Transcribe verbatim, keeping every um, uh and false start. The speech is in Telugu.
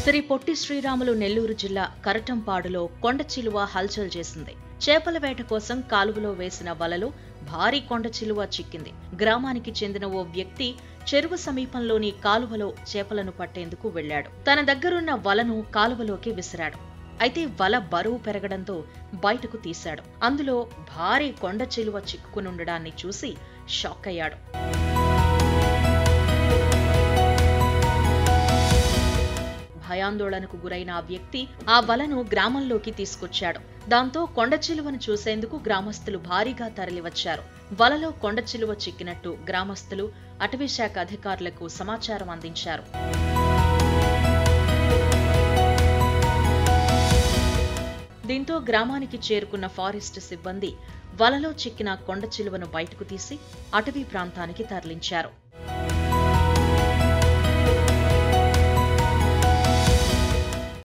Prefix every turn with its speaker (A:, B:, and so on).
A: శ్రీ పొట్టి శ్రీరాములు నెల్లూరు జిల్లా కరటంపాడులో కొండచిలువ హల్చల్ చేసింది. చేపల వేట కోసం కాలువలో వేసిన వలలో భారీ కొండచిలువ చిక్కింది. గ్రామానికి చెందిన ఓ వ్యక్తి చెరువు సమీపంలోని కాలువలో చేపలను పట్టేందుకు వెళ్లాడు. తన దగ్గరున్న వలను కాలువలోకి విసిరాడు. అయితే వల బరువు పెరగడంతో బయటకు తీశాడు. అందులో భారీ కొండచిలువ చిక్కుకునుండడాన్ని చూసి షాక్ అయ్యాడు. భయాందోళనకు గురైన ఆ వ్యక్తి ఆ వలను గ్రామంలోకి తీసుకొచ్చాడు. దాంతో కొండచిలువను చూసేందుకు గ్రామస్తులు భారీగా తరలివచ్చారు. వలలో కొండచిలువ చిక్కినట్టు గ్రామస్తులు అటవీశాఖ అధికారులకు సమాచారం అందించారు. దీంతో గ్రామానికి చేరుకున్న ఫారెస్ట్ సిబ్బంది వలలో చిక్కిన కొండచిలువను బయటకు తీసి అటవీ ప్రాంతానికి తరలించారు.